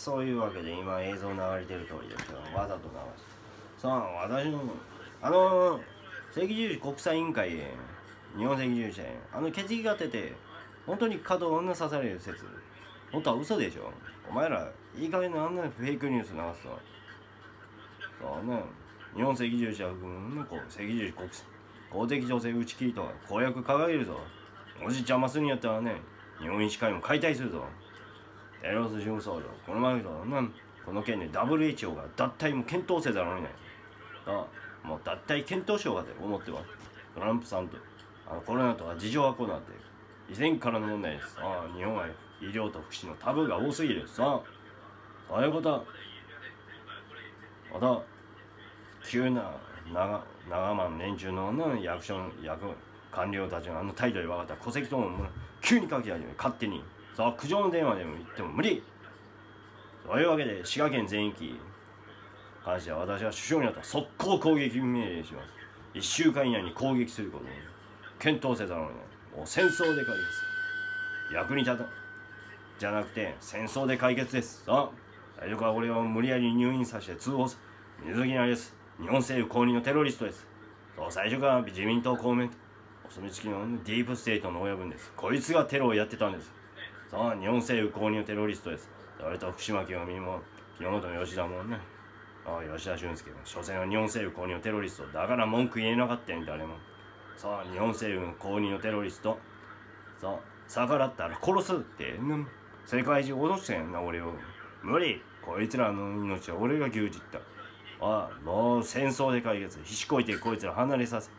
そういうわけで今映像流れてる通りですけど、わざと流す。さあ、私の赤十字国際委員会へ、日本赤十字社へ、決議が出て、本当に角を刺される説、本当は嘘でしょ。お前ら、いい加減なフェイクニュース流すと。そうね、日本赤十字社含む赤十字国際公的女性打ち切りとは公約掲げるぞ。もし邪魔するんやったらね、日本医師会も解体するぞ。テロス事務総長、この前とこの件で WHO が脱退も検討せざるを得ない。もう脱退検討しようかと思っては、トランプさんとコロナとは事情はこうなって以前からの問題です。日本は医療と福祉のタブーが多すぎる。そういうこと。また急な長間連中の役官僚たちの態度で分かった戸籍とも急に書き始め、勝手に苦情の電話でも言っても無理。そういうわけで滋賀県全域関しては私は首相になったら速攻攻撃命令します。1週間以内に攻撃することを検討せざるを得ない。もう戦争で解決。役に立たじゃなくて戦争で解決です。最初から俺を無理やり入院させて通報する水着なりです。日本政府公認のテロリストです。最初から自民党公明お墨付きのディープステートの親分です。こいつがテロをやってたんです。日本政府公認のテロリストです。それと福島清美も木本吉田もね、吉田俊介も所詮は日本政府公認のテロリストだから文句言えなかったん誰も。日本政府公認のテロリスト逆らったら殺すって世界中脅してんな俺を。無理。こいつらの命は俺が牛耳った。もう戦争で解決。ひしこいてこいつら離れさせ。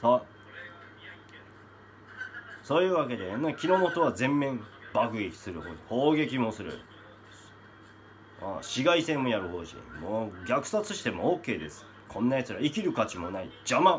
そういうわけで木の本は全面爆撃する方針、砲撃もする。市街戦もやる方針。もう虐殺しても OK です。こんなやつら生きる価値もない。邪魔。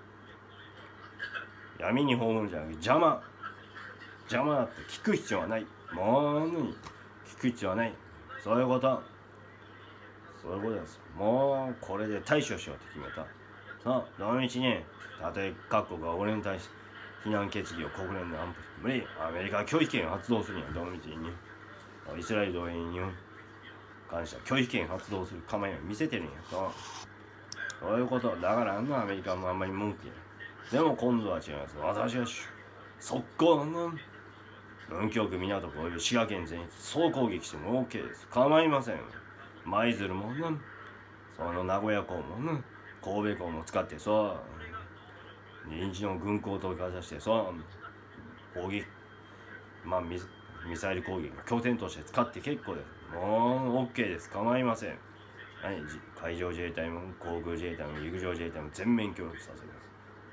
闇に葬るんじゃなくて邪魔だって聞く必要はない。もう聞く必要はない。そういうことです。もうこれで対処しようって決めた。どのみちね、たとえ各国が俺に対して非難決議を国連で安保無理。アメリカは拒否権を発動するんや。どのみちにイスラエル同盟に日本関しては拒否権発動する構えを見せてるんや。そういうことだからアメリカもあんまり文句や。でも今度は違います。私は速攻文京区港区および滋賀県全域総攻撃しても OK です。構いません。舞鶴もその名古屋港も神戸港も使って臨時の軍港とかざして攻撃ミサイル攻撃の拠点として使って結構です。もう OK です。構いません。海上自衛隊も航空自衛隊も陸上自衛隊も全面協力させます。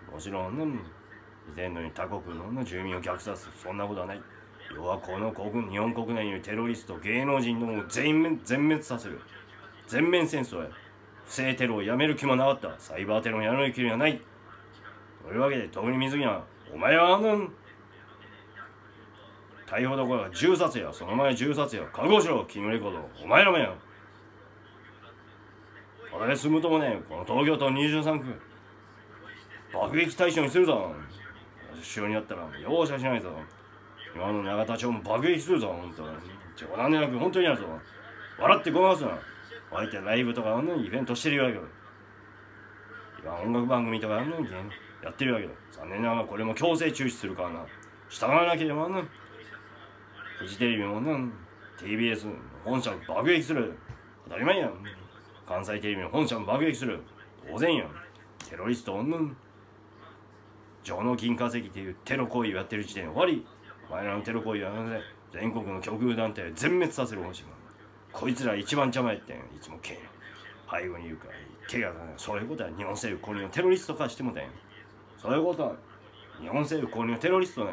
もちろん以前のように他国の住民を虐殺するそんなことはない。要はこの日本国内にいるテロリスト芸能人の全滅させる。全面戦争や。不正テロをやめる気もなかった。サイバーテロをやる気はない。というわけで特に水着はお前は逮捕どころか銃殺や。その前銃殺や。覚悟しろキングレコード。お前らもや。ただで済むともね、この東京都23区爆撃対象にするぞ。首相になったら容赦しないぞ。今の永田町も爆撃するぞ。本当に冗談でなく本当にやるぞ。笑ってごますな。相手ライブとかイベントしてるわけよ。今音楽番組とかやってるわけよ。残念ながらこれも強制中止するからな。従わなければフジテレビもTBS 本社を爆撃する。当たり前やん。関西テレビの本社も爆撃する。当然やん。テロリスト上納金稼ぎっていうテロ行為をやってる時点で終わり。お前らのテロ行為は全国の極右団体を全滅させる方針。こいつら一番邪魔やってん。いつも背後にいるから手がそういうことは日本政府公認のテロリスト化してもたん。そういうことは日本政府公認のテロリストね。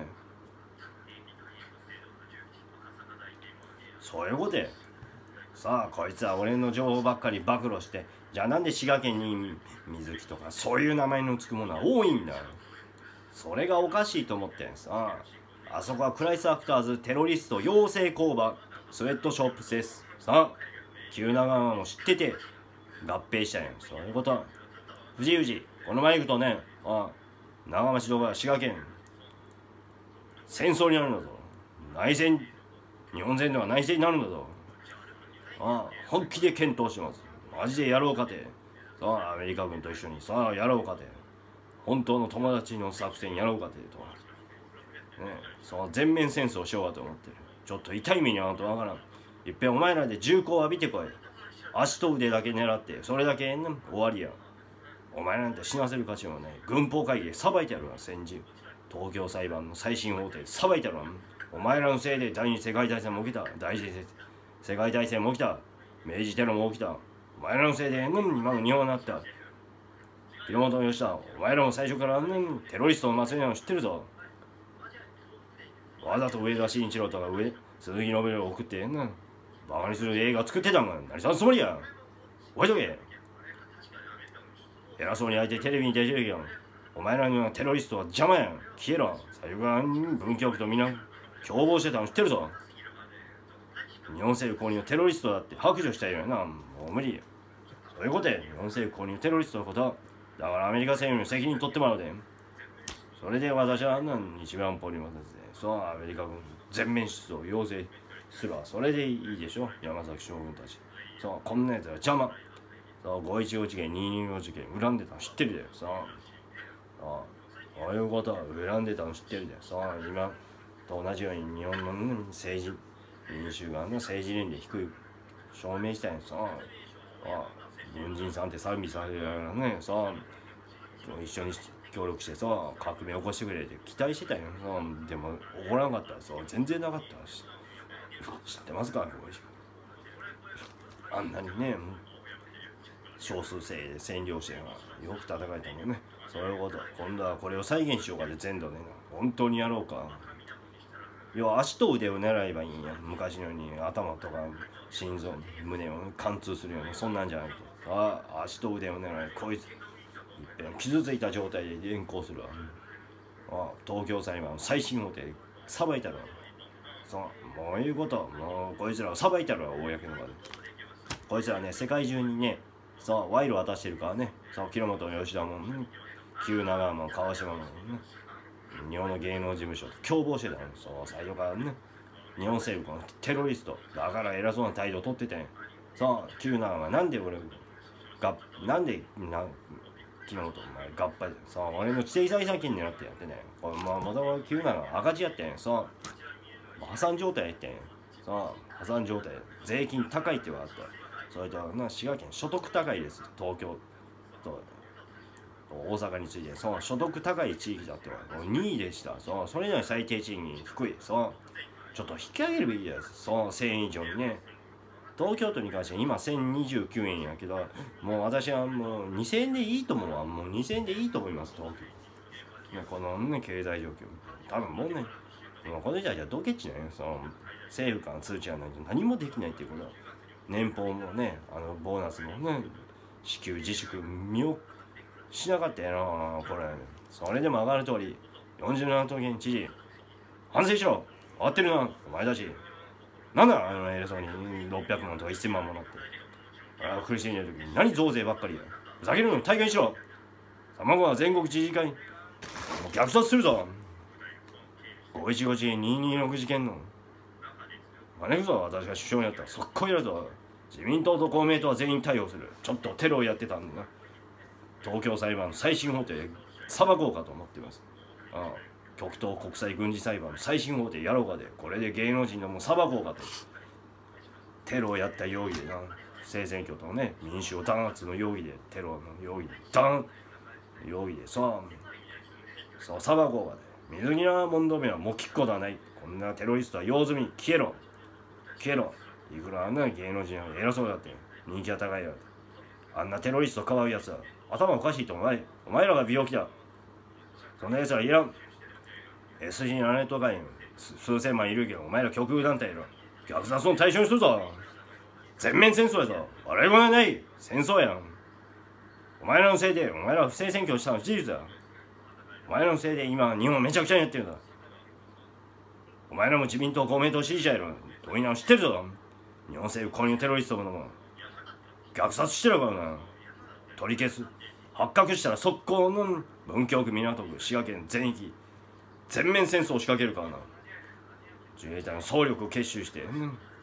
そういうことや。こいつは俺の情報ばっかり暴露して、じゃあなんで滋賀県に水木とかそういう名前のつくものは多いんだ。それがおかしいと思ってんす。あそこはクライスアクターズテロリスト養成工場スウェットショップです。旧長川も知ってて合併したんや。そういうこと。藤この前行くとね、長町動画滋賀県戦争になるんだぞ。内戦、日本戦では内戦になるんだぞ。 本気で検討します。マジでやろうかて。アメリカ軍と一緒にやろうかて。本当の友達の作戦やろうかてと。全面戦争しようかと思ってる。ちょっと痛い目に遭うとわからん。いっぺんお前らで銃口を浴びてこい。足と腕だけ狙ってそれだけ終わりや。お前なんて死なせる価値もない。軍法会議で裁いてやるわ。戦時東京裁判の最新法廷で裁いてやるわ。お前らのせいで第二次世界大戦も起きた。第一次世界大戦も起きた。明治テロも起きた。お前らのせいで今の日本になった。木本義田、お前らも最初からテロリストの祭りなの知ってるぞ。わざと上田慎一郎とか鈴木信朗を送ってバカにする映画作ってたんが何さんつもりや。覚えとけ。偉そうに相手テレビに出てるやん。お前らにはテロリストは邪魔やん。消えろ。最初から文京区と皆共謀してたの知ってるぞ。日本政府公認のテロリストだって白状したいよな。もう無理や。そういうことや。日本政府公認のテロリストのことはだからアメリカ政府に責任取ってもらうで。それで私は日米安保にもですね、アメリカ軍全面出動を要請するわ。それでいいでしょ。山崎将軍たち。こんなやつは邪魔。515事件、225事件恨んでたの知ってるで。そういうことは恨んでたの知ってるで。今と同じように日本の政治民衆が政治年齢低い証明したんや。軍人さんって賛美されるからね。一緒に協力して革命起こしてくれって期待してたよ。でも起こらなかった。全然なかったし。知ってますか。あんなにね少数精鋭で占領してよく戦えたもんね。そういうこと。今度はこれを再現しようかで全土で本当にやろうか。要は足と腕を狙えばいいんや。昔のように頭とか心臓胸を貫通するようなそんなんじゃなくて足と腕を狙え。こいついっぺん傷ついた状態で連行するわ。東京裁判最新法廷で裁いたるわ。もういうこと。もうこいつらを裁いたるわ。公の場でこいつらね世界中にね賄賂渡してるからね。木本吉田も旧長も川島も日本の芸能事務所と共謀してたの。最初から日本政府のテロリストだから偉そうな態度を取ってて旧長はなんで俺なんで木本お前合敗で俺の知的財産権狙ってやってね。また旧長は赤字やってん。破産状態やってん。破産状態税金高いって言われた。それと滋賀県所得高いです。東京と大阪について所得高い地域だって2位でした。それなのに最低賃金低い。ちょっと引き上げるべきです。1000円以上にね。東京都に関しては今1029円やけどもう私はもう2000円でいいと思うわ。もう2000円でいいと思います。東京この経済状況多分もうねこれじゃドケチね。政府から通知がないと何もできないっていうこと。年俸もねボーナスも支給自粛しなかったやな。これそれでも上がる通り47都県知事反省しろ。合ってるなお前たち。なんだ偉そうに600万とか1000万もらって苦しんでる時に何増税ばっかりや。ふざけるのに大会にしろ。卵は全国知事会虐殺するぞ。515事件226事件の招くぞ。私が首相になったら速攻やるぞ。自民党と公明党は全員逮捕する。ちょっとテロをやってたんでな。東京裁判の最新法廷で裁こうかと思っています。極東国際軍事裁判の最新法廷やろうかでこれで芸能人のも裁こうかと。テロをやった容疑で不正選挙と民主を弾圧の容疑でテロの容疑で容疑で裁こうかで。水際問答名はもう聞くことはない。こんなテロリストは用済み。消えろ。いくら芸能人は偉そうだって人気が高いやあんなテロリストをかばうやつは頭おかしいと思う。お前らが病気だ。そんなやつはいらん。SG ナネット会員数千万いるけどお前ら極右団体やろ。虐殺の対象にするぞ。全面戦争やぞ。笑い声ない戦争やん。お前らのせいでお前らは不正選挙をしたの事実だ。お前らのせいで今日本めちゃくちゃにやってるんだ。お前らも自民党公明党支持者やろ。どういうの知ってるぞ。日本政府公認テロリストも虐殺してるからな。取り消す。発覚したら速攻の文京区港区滋賀県全域全面戦争を仕掛けるからな。自衛隊の総力を結集して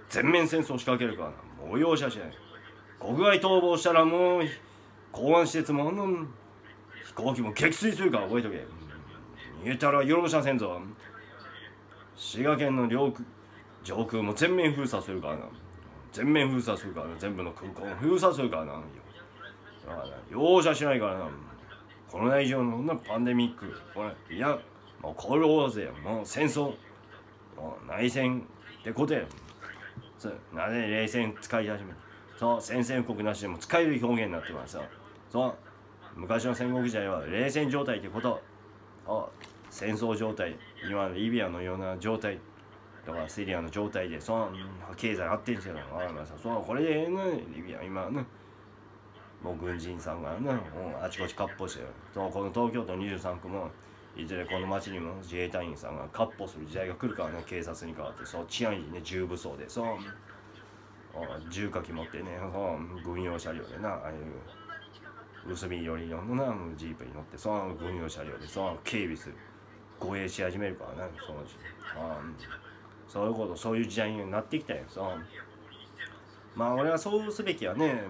全面戦争仕掛けるからな。もう容赦しない。国外逃亡したらもう港湾施設も飛行機も撃墜するから覚えとけ。逃げたら容赦せんぞ。滋賀県の上空も全面封鎖するからな。全面封鎖するからな。全部の空港も封鎖するからな。容赦しないからな。コロナ以上のパンデミック、いや、もうコールウォーズや、もう戦争、もう内戦ってことや。なぜ冷戦使い始める。そう、宣戦布告なしでも使える表現になってますよ。そう、昔の戦国時代は冷戦状態ってこと。戦争状態、今のリビアのような状態とかシリアの状態で、経済発展してるの分かりました。これでね、リビア今ね、もう軍人さんがね、あちこち割歩してる。この東京都23区もいずれこの町にも自衛隊員さんが割歩する時代が来るからね。警察に代わって治安維持ね、重武装で重火器持ってね、軍用車両でな、ああいう薄緑色のジープに乗って軍用車両で警備する、護衛し始めるからね。そういうこと、そういう時代になってきたよ。まあ俺はそうすべきはね、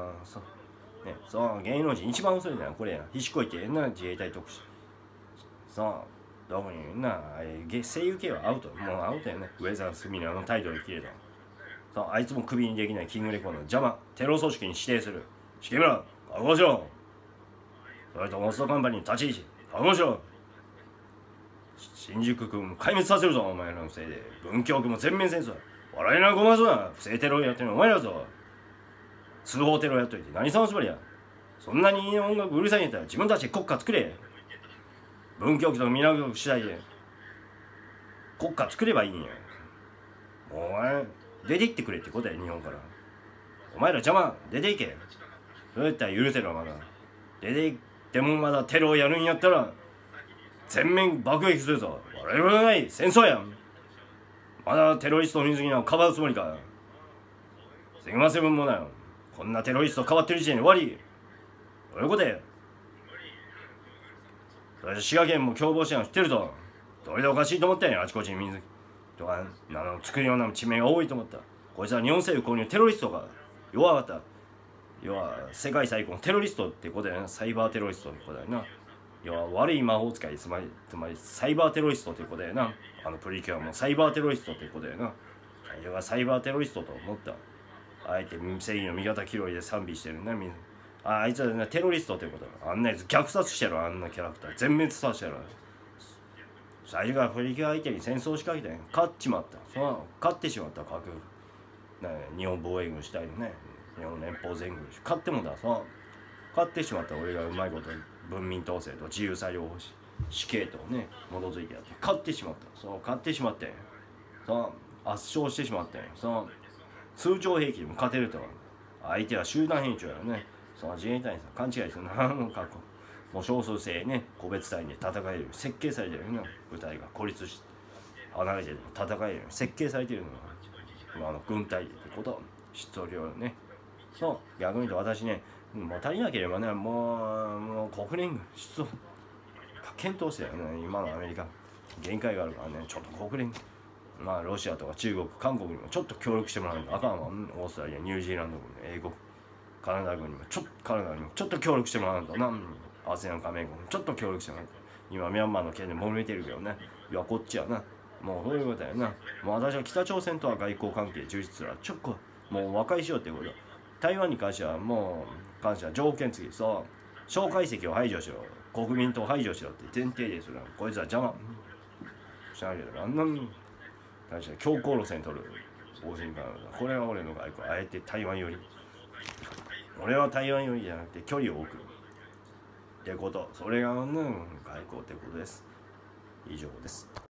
芸能人一番遅いのはこれや。ひしこいてな、自衛隊特使。どこにな、声優系はアウト。もうアウトやね。ウェザースミナーの態度で切れた。あいつもクビにできないキングレコードの邪魔、テロ組織に指定する。重村、覚悟しろ。それとモストカンパニーの立ち位置、覚悟しろ。新宿区も壊滅させるぞ、お前らのせいで。文京区も全面戦争。笑いなごまずな。不正テロやってるのお前らぞ。通報テロやっといて何様つもりや。そんなに音楽うるさいんやったら自分たちで国家作れ。文京区と港区次第で国家作ればいいんや。お前出て行ってくれってことや、日本から。お前ら邪魔、出て行け。どうやったら許せるわ。まだ出て行ってもまだテロをやるんやったら全面爆撃するぞ。我々のない戦争やん。まだテロリストの水着をかばうつもりか。シグマセブンもなよ。こんなテロリスト変わってる時点で終わり。どういうことや。それで滋賀県も共謀してるの知ってるぞ。どれでおかしいと思ったんや。あちこちに水着とか作るような地名が多いと思った。こいつは日本政府購入テロリストが弱かった。要は世界最高のテロリストってことやな。サイバーテロリストってことやな。要は悪い魔法使い、つまりサイバーテロリストってことやな。プリキュアもサイバーテロリストってことやな。最初はサイバーテロリストと思った。あえて正義の味方気取りで賛美してるな。あいつは、ね、テロリストってことだ。あんなやつ虐殺してる。あんなキャラクター全滅させてる。最初からプリキュア相手に戦争仕掛けて勝っちまった。勝ってしまった。日本防衛軍主体のね、日本連邦全軍勝ってもだ。勝ってしまった。俺がうまいこと文民統制と自由裁量方針死刑とね基づいてやって勝ってしまった。勝ってしまって圧勝してしまって通常兵器でも勝てると。相手は集団編長やね。自衛隊員さん勘違いするな。もう少数精ね、個別隊員で戦える設計されてるよね。部隊が孤立して離れてる戦えるように設計されてるのが軍隊ってこと質量ね。逆に言うと私ね、もう足りなければね、もう国連軍出動検討してるよね。今のアメリカ限界があるからね、ちょっと国連ロシアとか中国韓国にもちょっと協力してもらうとあかんわ。オーストラリアニュージーランド軍英国カナダ軍にもちょっと協力してもらうとな。ASEAN 加盟国にちょっと協力してもらうと。今ミャンマーの件で揉めてるけどね。いやこっちやな。もうそういうことやな。もう私は北朝鮮とは外交関係充実するわ。もう和解しようってこと。台湾に関しては条件付き。蒋介石を排除しろ、国民党を排除しろって前提でする。こいつは邪魔しなければ対して強硬路線取る方針から。これは俺の外交。あえて台湾より俺は台湾よりじゃなくて距離を置くってこと。それが外交ってことです。以上です。